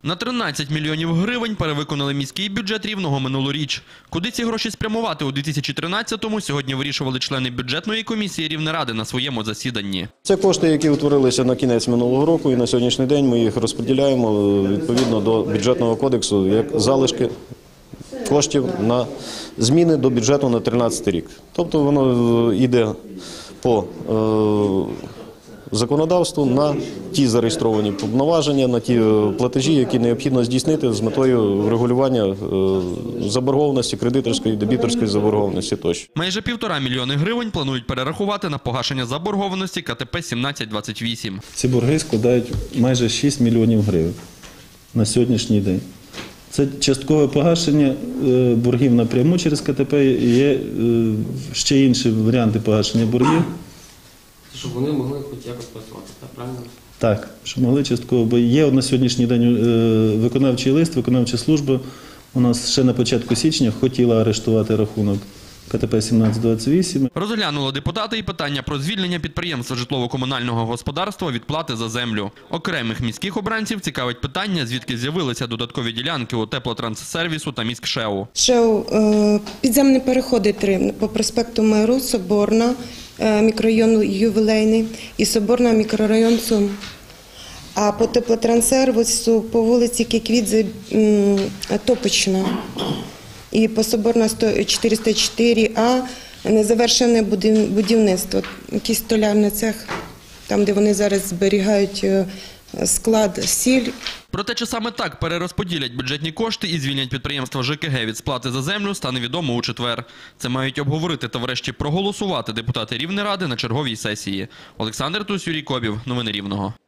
На 13 мільйонів гривень перевиконали міський бюджет Рівного минулоріч. Куди ці гроші спрямувати у 2013-му, сьогодні вирішували члени бюджетної комісії Рівнеради на своєму засіданні. Це кошти, які утворилися на кінець минулого року, і на сьогоднішній день ми їх розподіляємо відповідно до бюджетного кодексу як залишки коштів на зміни до бюджету на 2013 рік. Тобто воно йде по законодавству на ті зареєстровані повноваження, на ті платежі, які необхідно здійснити з метою врегулювання заборгованості, кредиторської, дебіторської заборгованості тощо. Майже 1,5 мільйони гривень планують перерахувати на погашення заборгованості КТП 1728. Ці борги складають майже 6 мільйонів гривень на сьогоднішній день. Це часткове погашення боргів напряму через КТП, і є ще інші варіанти погашення боргів. Щоб вони могли хоч якось працювати, так, правильно? Так, щоб могли частково, бо є на сьогоднішній день виконавчий лист, виконавча служба у нас ще на початку січня хотіла арештувати рахунок КТП 1728. Розглянули депутати і питання про звільнення підприємства житлово-комунального господарства від плати за землю. Окремих міських обранців цікавить питання, звідки з'явилися додаткові ділянки у теплотранссервісу та міськшеу. ШЕУ – підземні переходи 3 по проспекту Миру, Соборна, мікрорайон Ювілейний і Соборна, мікрорайон Сум. А по теплотранссервісу по вулиці Кіквідзе Топочна. І по Соборна 404А незавершене будівництво, якийсь столярний цех, там, де вони зараз зберігають склад сіль. Про те, чи саме так перерозподілять бюджетні кошти і звільнять підприємства ЖКГ від сплати за землю, стане відомо у четвер. Це мають обговорити та врешті проголосувати депутати Рівнеради на черговій сесії. Олександр Тусь, Юрій Кобів. Новини Рівного.